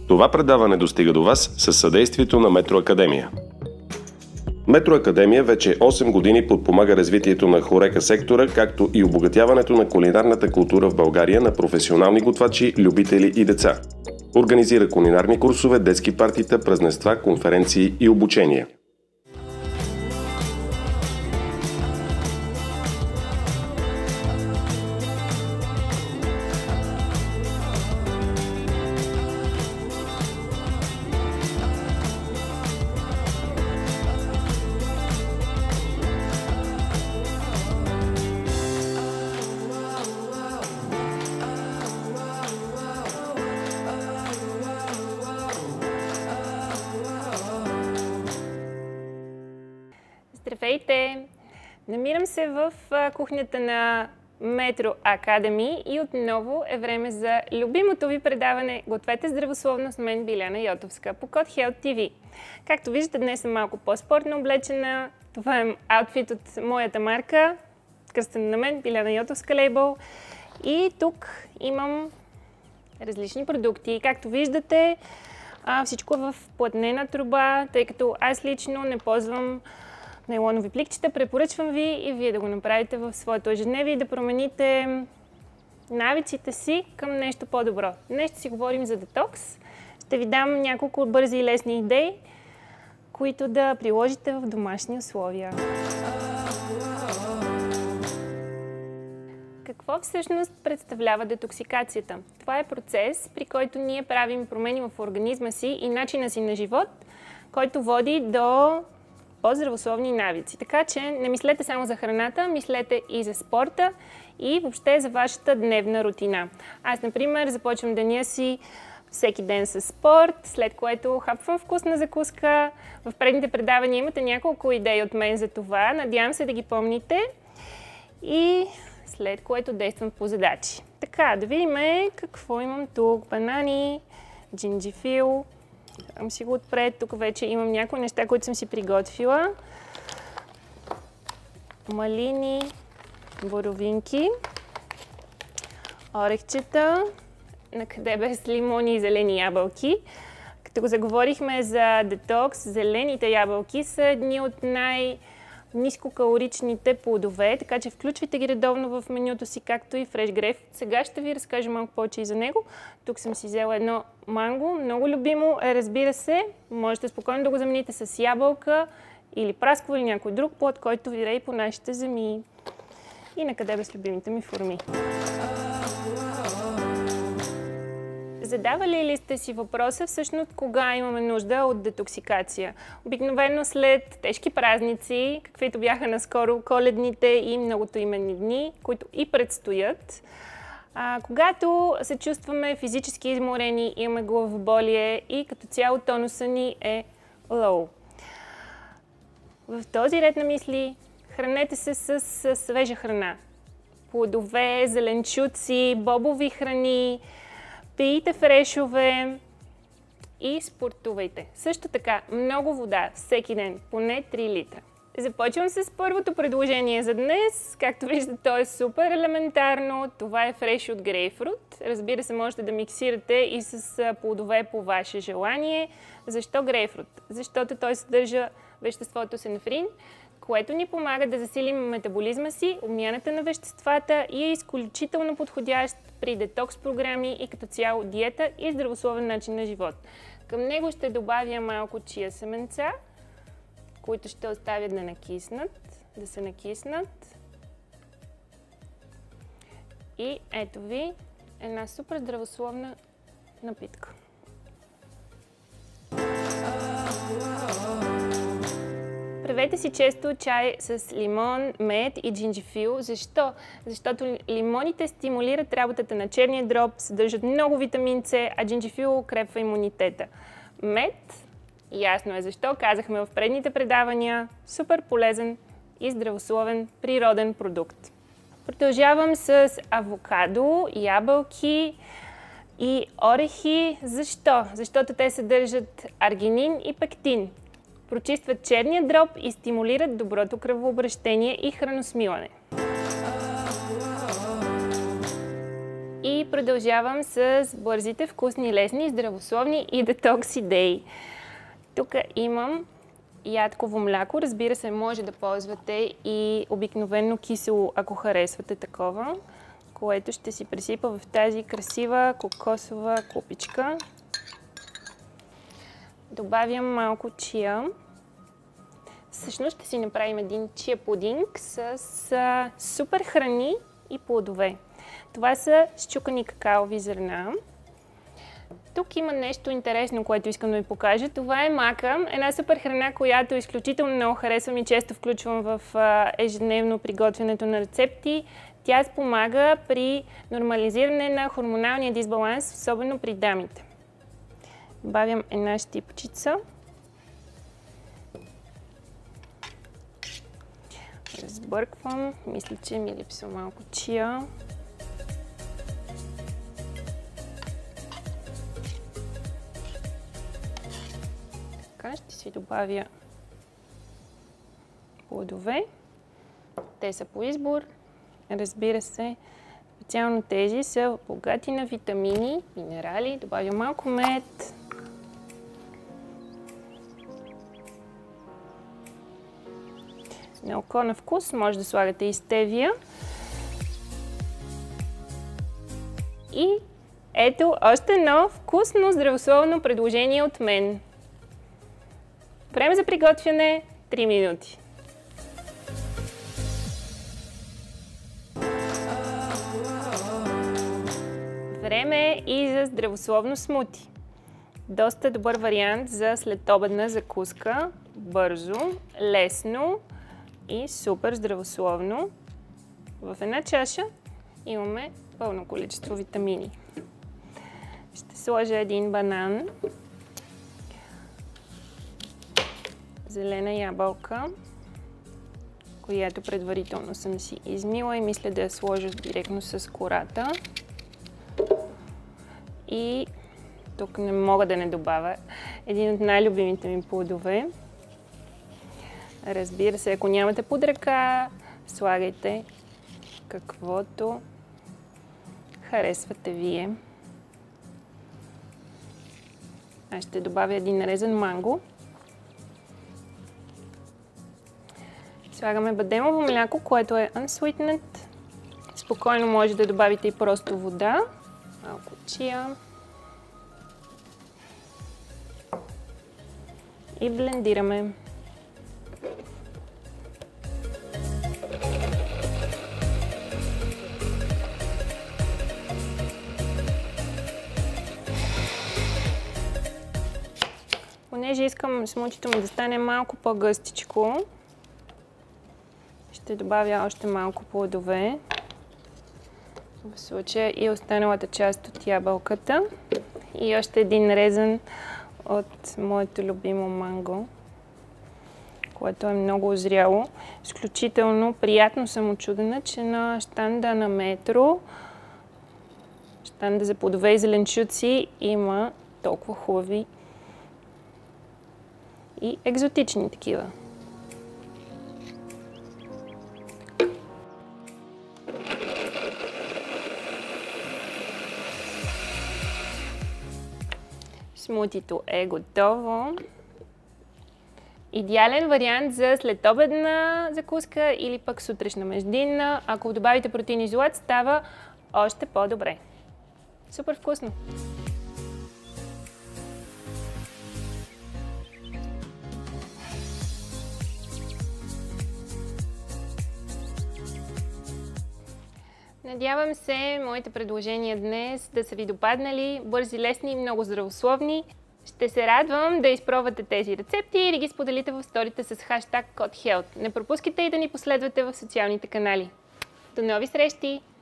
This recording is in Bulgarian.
Това предаване достига до вас със съдействието на Метроакадемия. Метроакадемия вече 8 години подпомага развитието на хорека сектора, както и обогатяването на кулинарната култура в България на професионални готвачи, любители и деца. Организира кулинарни курсове, детски партита, празненства, конференции и обучения. Здравейте! Намирам се в кухнята на Metro Academy и отново е време за любимото ви предаване "Гответе здравословно" с мен, Биляна Йотовска, по код Health TV. Както виждате, днес съм малко по-спортно облечена. Това е аутфит от моята марка, кръстена на мен, Биляна Йотовска лейбъл. И тук имам различни продукти. Както виждате, всичко е в плътнена труба, тъй като аз лично не ползвам нейлонови пликчета. Препоръчвам ви и вие да го направите в своето ежедневие и да промените навиците си към нещо по-добро. Днес ще си говорим за детокс. Ще ви дам няколко бързи и лесни идеи, които да приложите в домашни условия. Какво всъщност представлява детоксикацията? Това е процес, при който ние правим промени в организма си и начина си на живот, който води до по-здравословни навици. Така че не мислете само за храната, мислете и за спорта и въобще за вашата дневна рутина. Аз, например, започвам деня си всеки ден с спорт, след което хапвам вкусна закуска. В предните предавания имате няколко идеи от мен за това. Надявам се да ги помните. И след което действам по задачи. Така, да видим какво имам тук. Банани, джинджифил. Дам си го отпред. Тук вече имам някои неща, които съм си приготвила. Малини, боровинки, орехчета, накъде без лимони и зелени ябълки. Като го заговорихме за детокс, зелените ябълки са едни от нискокалоричните плодове, така че включвайте ги редовно в менюто си, както и фреш грейпфрут. Сега ще ви разкажа малко повече и за него. Тук съм си взела едно манго, много любимо е, разбира се. Можете спокойно да го замените с ябълка или прасково или някой друг плод, който вирее по нашите земи. И накъде без любимите ми форми. Задавали ли сте си въпроса всъщност кога имаме нужда от детоксикация? Обикновено след тежки празници, каквито бяха наскоро коледните и многото именни дни, които и предстоят. Когато се чувстваме физически изморени, имаме главоболие и като цяло тонуса ни е лоу. В този ред на мисли хранете се с свежа храна. Плодове, зеленчуци, бобови храни, пийте фрешове и спортувайте. Също така, много вода всеки ден, поне 3 литра. Започвам с първото предложение за днес. Както виждате, то е супер елементарно. Това е фреш от грейпфрут. Разбира се, можете да миксирате и с плодове по ваше желание. Защо грейпфрут? Защото той съдържа веществото сенефрин, което ни помага да засилим метаболизма си, обмяната на веществата и е изключително подходящ при детокс програми и като цяло диета и здравословен начин на живот. Към него ще добавя малко чия семенца, които ще оставя да се накиснат. И ето ви една супер здравословна напитка. Правете си често чай с лимон, мед и джинджифил. Защо? Защото лимоните стимулират работата на черния дроб, съдържат много витамин С, а джинджифил укрепва имунитета. Мед, ясно е защо, казахме в предните предавания, супер полезен и здравословен природен продукт. Продължавам с авокадо, ябълки и орехи. Защо? Защото те съдържат аргинин и пектин. Прочистват черния дроб и стимулират доброто кръвообращение и храносмилане. И продължавам с бързите, вкусни, лесни, здравословни и детокс идеи. Тук имам ядково мляко. Разбира се, може да ползвате и обикновено кисело, ако харесвате такова, което ще си пресипа в тази красива кокосова купичка. Добавям малко чия. Всъщност ще си направим един чия пудинг с супер храни и плодове. Това са счукани какаови зърна. Тук има нещо интересно, което искам да ви покажа. Това е мака, една супер храна, която изключително много харесвам и често включвам в ежедневно приготвянето на рецепти. Тя спомага при нормализиране на хормоналния дисбаланс, особено при дамите. Добавям една щипчица. Разбърквам. Мисля, че ми липсва малко чия. Така, ще си добавя плодове. Те са по избор. Разбира се, специално тези са богати на витамини, минерали. Добавя малко мед. На око на вкус може да слагате и стевия. И ето още едно вкусно, здравословно предложение от мен. Време за приготвяне 3 минути. Време и за здравословно смути. Доста добър вариант за следобедна закуска. Бързо, лесно и супер здравословно. В една чаша имаме пълно количество витамини. Ще сложа един банан, зелена ябълка, която предварително съм си измила и мисля да я сложа директно с кората. И тук не мога да не добавя един от най-любимите ми плодове. Разбира се, ако нямате под ръка, слагайте каквото харесвате вие. Аз ще добавя един нарезан манго. Слагаме бадемово мляко, което е unsweetened. Спокойно може да добавите и просто вода. Малко чия. И блендираме. Понеже искам смутито ми да стане малко по-гъстичко, ще добавя още малко плодове. В случая и останалата част от ябълката. И още един нарезан от моето любимо манго, което е много озряло. Изключително приятно съм учудена, че на щанда на Метро, щанда за плодове и зеленчуци, има толкова хубави и екзотични такива. Смутито е готово. Идеален вариант за следобедна закуска или пък сутрешна междинна. Ако добавите протеин изолат, става още по-добре. Супер вкусно! Надявам се моите предложения днес да са ви допаднали, бързи, лесни и много здравословни. Ще се радвам да изпробвате тези рецепти и да ги споделите в сторите с хаштаг CodeHealth. Не пропускайте и да ни последвате в социалните канали. До нови срещи!